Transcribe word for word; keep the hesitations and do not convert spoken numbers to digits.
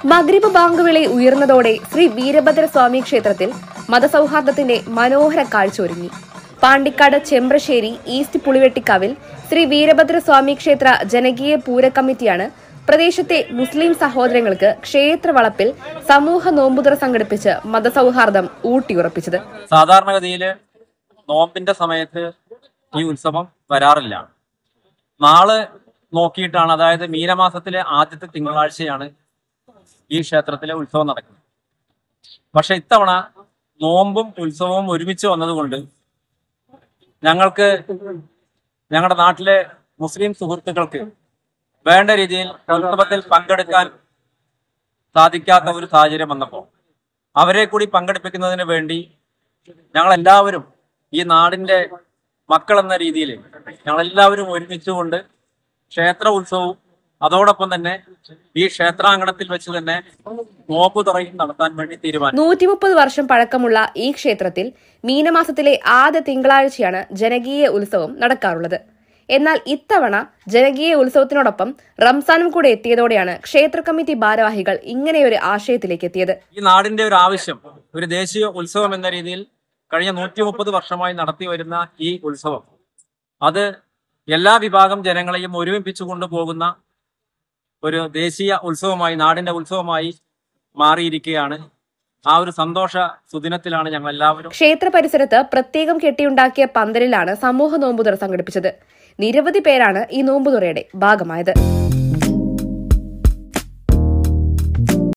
മഗ്രിബ് bank വിളി ഉയർന്നതോടെ ശ്രീ വീരഭദ്രസ്വാമി ക്ഷേത്രത്തിൽ മതസൗഹാർദ്ദത്തിന്റെ മനോഹര കാഴ്ച ഒരുങ്ങി. പാണ്ടിക്കാട് ചെമ്പ്രശ്ശേരി ഈസ്റ്റ് പുളിവെട്ടിക്കാവിൽ ശ്രീ വീരഭദ്രസ്വാമി ക്ഷേത്ര ജനകീയ പൂര കമ്മിറ്റിയാണ് പ്രദേശത്തെ മുസ്ലിം സഹോദരങ്ങൾക്ക് ക്ഷേത്രവളപ്പിൽ സമൂഹ നോമ്പുതുറ സംഘടിപ്പിച്ച് മതസൗഹാർദ്ദം ഊട്ടിയുറപ്പിച്ചത്. സാധാരണഗതിയിൽ നോമ്പിന്റെ സമയത്ത് ഈ ഉത്സവം വരാറില്ല. നാളെ നോക്കിയിട്ടാണ്, അതായത് മീനമാസത്തിലെ ആദ്യത്തെ തിങ്കളാഴ്ചയാണ് ഈ ക്ഷേത്രത്തിലെ ഉത്സവം നടക്കുന്നത്. പക്ഷെ ഇത്തവണ നോമ്പും ഉത്സവവും ഒരുമിച്ച് വന്നതുകൊണ്ട് ഞങ്ങൾക്ക് ഞങ്ങളുടെ നാട്ടിലെ മുസ്ലിം സുഹൃത്തുക്കൾക്ക് വേണ്ട രീതിയിൽ ഉത്സവത്തിൽ പങ്കെടുക്കാൻ സാധിക്കാത്ത ഒരു സാഹചര്യം വന്നപ്പോൾ അവരെ കൂടി പങ്കെടുപ്പിക്കുന്നതിന് വേണ്ടി ഞങ്ങൾ എല്ലാവരും ഈ നാടിന്റെ മക്കൾ എന്ന രീതിയിൽ ഞങ്ങളെല്ലാവരും ഒരുമിച്ചുകൊണ്ട് ക്ഷേത്ര ഉത്സവവും അതോടൊപ്പം തന്നെ ഈ ക്ഷേത്രാങ്കണത്തിൽ വെച്ച് തന്നെ നോമ്പ് തുറയും നടത്താൻ വേണ്ടി തീരുമാനിച്ചു. നൂറ്റി മുപ്പത് വർഷം പഴക്കമുള്ള ഈ ക്ഷേത്രത്തിൽ മീനമാസത്തിലെ ആദ്യ തിങ്കളാഴ്ചയാണ് ജനകീയ ഉത്സവം നടക്കാറുള്ളത്. എന്നാൽ ഇത്തവണ ജനകീയ ഉത്സവത്തിനോടൊപ്പം റംസാനും കൂടെ എത്തിയതോടെയാണ് ക്ഷേത്ര കമ്മിറ്റി ഭാരവാഹികൾ ഇങ്ങനെയൊരു ആശയത്തിലേക്ക് എത്തിയത്. ഈ നാടിന്റെ ഒരു ആവശ്യം, ഒരു ദേശീയ ഉത്സവം എന്ന രീതിയിൽ കഴിഞ്ഞ നൂറ്റി മുപ്പത് വർഷമായി നടത്തി വരുന്ന ഈ ഉത്സവം അത് എല്ലാ വിഭാഗം ജനങ്ങളെയും ഒരുമിപ്പിച്ചു കൊണ്ടുപോകുന്ന ഒരു ദേശീയ ഉത്സവമായി, നാടിന്റെ ഉത്സവമായി മാറിയിരിക്കുകയാണ്. ആ ഒരു സന്തോഷ സുദിനത്തിലാണ് ഞങ്ങൾ എല്ലാവരും. ക്ഷേത്ര പരിസരത്ത് പ്രത്യേകം കെട്ടിയുണ്ടാക്കിയ പന്തലിലാണ് സമൂഹ നോമ്പുതുറ സംഘടിപ്പിച്ചത്. നിരവധി പേരാണ് ഈ നോമ്പുതുറയുടെ ഭാഗമായത്.